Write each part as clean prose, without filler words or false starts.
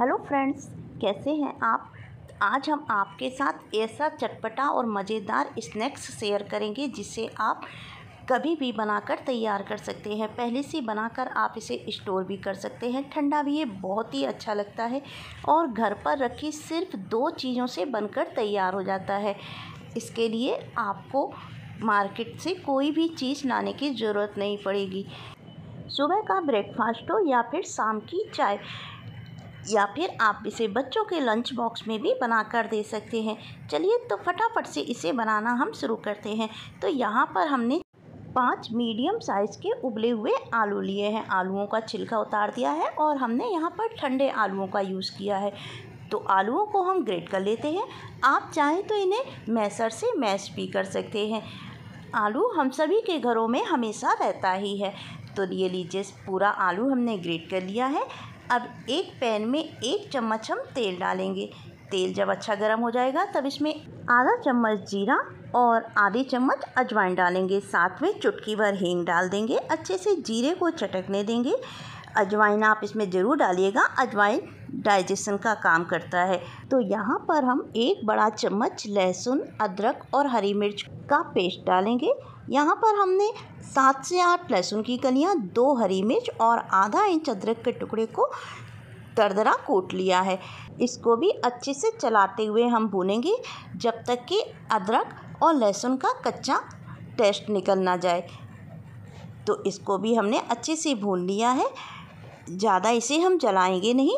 Hello friends, कैसे हैं आप। आज हम आपके साथ ऐसा चटपटा और मज़ेदार स्नैक्स शेयर करेंगे जिसे आप कभी भी बनाकर तैयार कर सकते हैं। पहले से बनाकर आप इसे स्टोर भी कर सकते हैं, ठंडा भी ये बहुत ही अच्छा लगता है और घर पर रखी सिर्फ 2 चीज़ों से बनकर तैयार हो जाता है। इसके लिए आपको मार्केट से कोई भी चीज़ लाने की ज़रूरत नहीं पड़ेगी। सुबह का ब्रेकफास्ट हो या फिर शाम की चाय, या फिर आप इसे बच्चों के लंच बॉक्स में भी बनाकर दे सकते हैं। चलिए तो फटाफट से इसे बनाना हम शुरू करते हैं। तो यहाँ पर हमने 5 मीडियम साइज़ के उबले हुए आलू लिए हैं। आलूओं का छिलका उतार दिया है और हमने यहाँ पर ठंडे आलूओं का यूज़ किया है। तो आलूओं को हम ग्रेट कर लेते हैं। आप चाहें तो इन्हें मैशर से मैश भी कर सकते हैं। आलू हम सभी के घरों में हमेशा रहता ही है। तो ये लीजिए, पूरा आलू हमने ग्रेट कर लिया है। अब एक पैन में 1 चम्मच हम तेल डालेंगे। तेल जब अच्छा गर्म हो जाएगा तब इसमें आधा चम्मच जीरा और आधी चम्मच अजवाइन डालेंगे। साथ में चुटकी भर हींग डाल देंगे। अच्छे से जीरे को चटकने देंगे। अजवाइन आप इसमें ज़रूर डालिएगा, अजवाइन डाइजेशन का काम करता है। तो यहाँ पर हम 1 बड़ा चम्मच लहसुन, अदरक और हरी मिर्च का पेस्ट डालेंगे। यहाँ पर हमने 7 से 8 लहसुन की कलियाँ, 2 हरी मिर्च और आधा इंच अदरक के टुकड़े को दरदरा कूट लिया है। इसको भी अच्छे से चलाते हुए हम भूनेंगे जब तक कि अदरक और लहसुन का कच्चा टेस्ट निकल ना जाए। तो इसको भी हमने अच्छे से भून लिया है, ज़्यादा इसे हम जलाएंगे नहीं।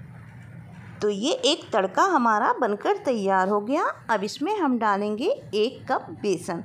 तो ये एक तड़का हमारा बनकर तैयार हो गया। अब इसमें हम डालेंगे 1 कप बेसन।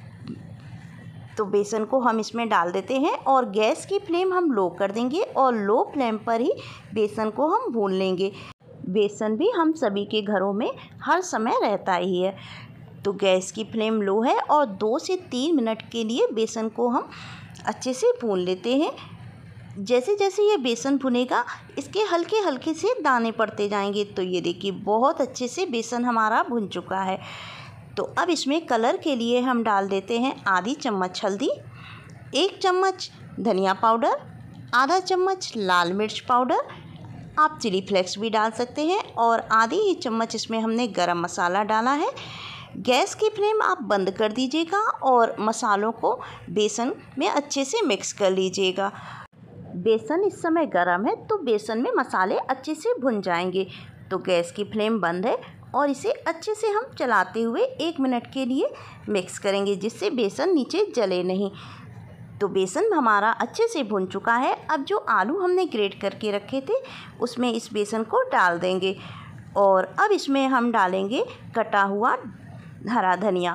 तो बेसन को हम इसमें डाल देते हैं और गैस की फ्लेम हम लो कर देंगे और लो फ्लेम पर ही बेसन को हम भून लेंगे। बेसन भी हम सभी के घरों में हर समय रहता ही है। तो गैस की फ्लेम लो है और 2 से 3 मिनट के लिए बेसन को हम अच्छे से भून लेते हैं। जैसे जैसे ये बेसन भुनेगा इसके हल्के हल्के से दाने पड़ते जाएंगे। तो ये देखिए, बहुत अच्छे से बेसन हमारा भुन चुका है। तो अब इसमें कलर के लिए हम डाल देते हैं आधी चम्मच हल्दी, 1 चम्मच धनिया पाउडर, आधा चम्मच लाल मिर्च पाउडर, आप चिली फ्लेक्स भी डाल सकते हैं, और आधी ही चम्मच इसमें हमने गरम मसाला डाला है। गैस की फ्लेम आप बंद कर दीजिएगा और मसालों को बेसन में अच्छे से मिक्स कर लीजिएगा। बेसन इस समय गरम है तो बेसन में मसाले अच्छे से भुन जाएंगे। तो गैस की फ्लेम बंद है और इसे अच्छे से हम चलाते हुए 1 मिनट के लिए मिक्स करेंगे जिससे बेसन नीचे जले नहीं। तो बेसन हमारा अच्छे से भुन चुका है। अब जो आलू हमने ग्रेट करके रखे थे उसमें इस बेसन को डाल देंगे और अब इसमें हम डालेंगे कटा हुआ हरा धनिया,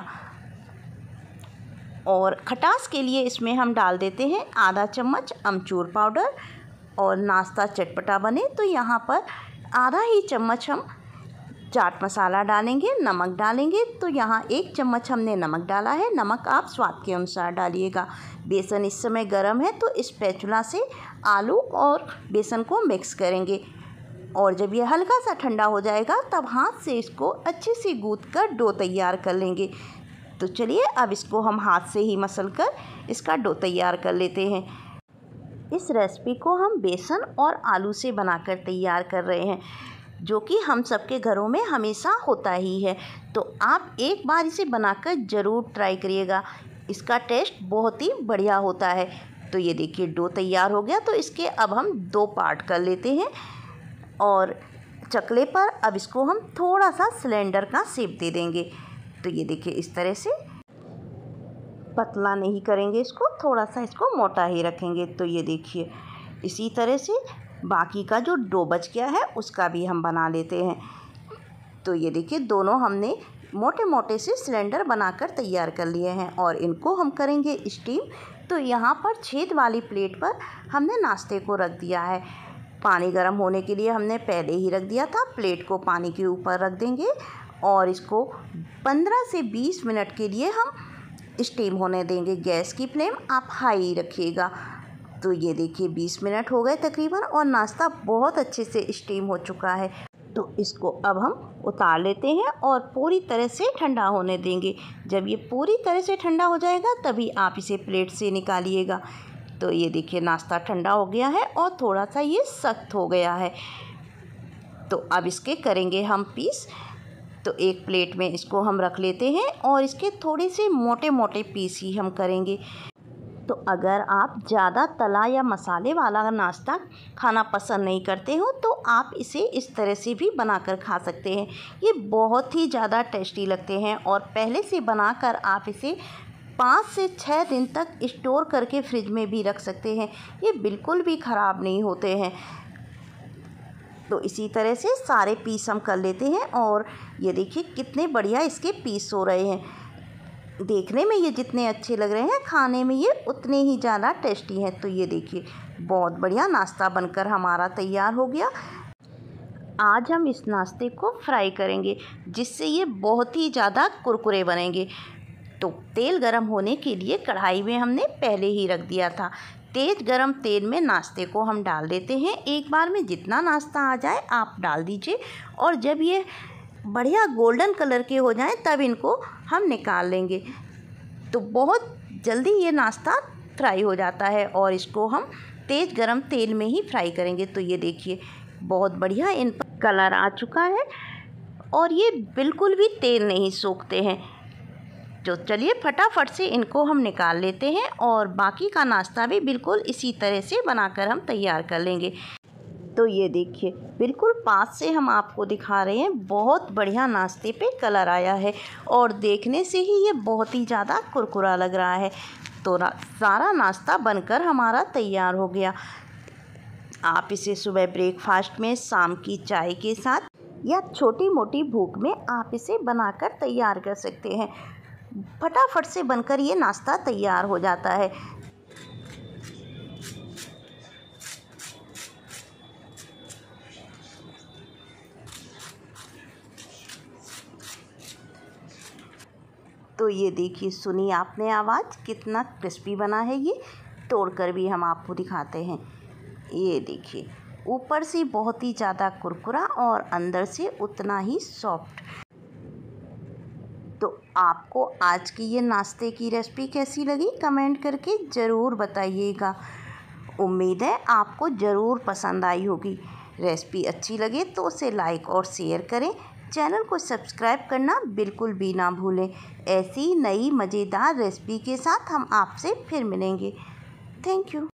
और खटास के लिए इसमें हम डाल देते हैं आधा चम्मच अमचूर पाउडर। और नाश्ता चटपटा बने तो यहाँ पर आधा ही चम्मच हम चाट मसाला डालेंगे, नमक डालेंगे। तो यहाँ 1 चम्मच हमने नमक डाला है, नमक आप स्वाद के अनुसार डालिएगा। बेसन इस समय गर्म है तो स्पैचुला से आलू और बेसन को मिक्स करेंगे और जब ये हल्का सा ठंडा हो जाएगा तब हाथ से इसको अच्छे से गूँथ कर डो तैयार कर लेंगे। तो चलिए अब इसको हम हाथ से ही मसल कर इसका डो तैयार कर लेते हैं। इस रेसिपी को हम बेसन और आलू से बनाकर तैयार कर रहे हैं जो कि हम सबके घरों में हमेशा होता ही है। तो आप एक बार इसे बनाकर ज़रूर ट्राई करिएगा, इसका टेस्ट बहुत ही बढ़िया होता है। तो ये देखिए, डो तैयार हो गया। तो इसके अब हम 2 पार्ट कर लेते हैं और चकले पर अब इसको हम थोड़ा सा सिलेंडर का शेप दे देंगे। तो ये देखिए, इस तरह से पतला नहीं करेंगे इसको, थोड़ा सा इसको मोटा ही रखेंगे। तो ये देखिए, इसी तरह से बाकी का जो डो बच गया है उसका भी हम बना लेते हैं। तो ये देखिए, दोनों हमने मोटे मोटे से सिलेंडर बनाकर तैयार कर लिए हैं और इनको हम करेंगे स्टीम। तो यहाँ पर छेद वाली प्लेट पर हमने नाश्ते को रख दिया है। पानी गर्म होने के लिए हमने पहले ही रख दिया था। प्लेट को पानी के ऊपर रख देंगे और इसको 15 से 20 मिनट के लिए हम स्टीम होने देंगे। गैस की फ्लेम आप हाई रखिएगा। तो ये देखिए, 20 मिनट हो गए तकरीबन और नाश्ता बहुत अच्छे से स्टीम हो चुका है। तो इसको अब हम उतार लेते हैं और पूरी तरह से ठंडा होने देंगे। जब ये पूरी तरह से ठंडा हो जाएगा तभी आप इसे प्लेट से निकालिएगा। तो ये देखिए, नाश्ता ठंडा हो गया है और थोड़ा सा ये सख्त हो गया है। तो अब इसके करेंगे हम पीस। तो एक प्लेट में इसको हम रख लेते हैं और इसके थोड़े से मोटे मोटे पीस ही हम करेंगे। तो अगर आप ज़्यादा तला या मसाले वाला नाश्ता खाना पसंद नहीं करते हो तो आप इसे इस तरह से भी बनाकर खा सकते हैं। ये बहुत ही ज़्यादा टेस्टी लगते हैं और पहले से बनाकर आप इसे 5 से 6 दिन तक स्टोर करके फ्रिज में भी रख सकते हैं। ये बिल्कुल भी ख़राब नहीं होते हैं। तो इसी तरह से सारे पीस हम कर लेते हैं और ये देखिए कितने बढ़िया इसके पीस हो रहे हैं। देखने में ये जितने अच्छे लग रहे हैं, खाने में ये उतने ही ज़्यादा टेस्टी हैं। तो ये देखिए बहुत बढ़िया नाश्ता बनकर हमारा तैयार हो गया। आज हम इस नाश्ते को फ्राई करेंगे जिससे ये बहुत ही ज़्यादा कुरकुरे बनेंगे। तो तेल गरम होने के लिए कढ़ाई में हमने पहले ही रख दिया था। तेज़ गरम तेल में नाश्ते को हम डाल देते हैं। एक बार में जितना नाश्ता आ जाए आप डाल दीजिए और जब ये बढ़िया गोल्डन कलर के हो जाएं तब इनको हम निकाल लेंगे। तो बहुत जल्दी ये नाश्ता फ्राई हो जाता है और इसको हम तेज़ गरम तेल में ही फ्राई करेंगे। तो ये देखिए बहुत बढ़िया इन पर कलर आ चुका है और ये बिल्कुल भी तेल नहीं सोखते हैं। तो चलिए फटाफट से इनको हम निकाल लेते हैं और बाकी का नाश्ता भी बिल्कुल इसी तरह से बनाकर हम तैयार कर लेंगे। तो ये देखिए बिल्कुल पास से हम आपको दिखा रहे हैं, बहुत बढ़िया नाश्ते पे कलर आया है और देखने से ही ये बहुत ही ज़्यादा कुरकुरा लग रहा है। तो सारा नाश्ता बनकर हमारा तैयार हो गया। आप इसे सुबह ब्रेकफास्ट में, शाम की चाय के साथ या छोटी मोटी भूख में आप इसे बनाकर तैयार कर सकते हैं। फटाफट से बनकर ये नाश्ता तैयार हो जाता है। तो ये देखिए सुनी आपने आवाज़, कितना क्रिस्पी बना है ये। तोड़कर भी हम आपको दिखाते हैं। ये देखिए ऊपर से बहुत ही ज़्यादा कुरकुरा और अंदर से उतना ही सॉफ्ट। तो आपको आज की ये नाश्ते की रेसिपी कैसी लगी कमेंट करके ज़रूर बताइएगा। उम्मीद है आपको ज़रूर पसंद आई होगी। रेसिपी अच्छी लगे तो उसे लाइक और शेयर करें। चैनल को सब्सक्राइब करना बिल्कुल भी ना भूलें। ऐसी नई मज़ेदार रेसिपी के साथ हम आपसे फिर मिलेंगे। Thank you.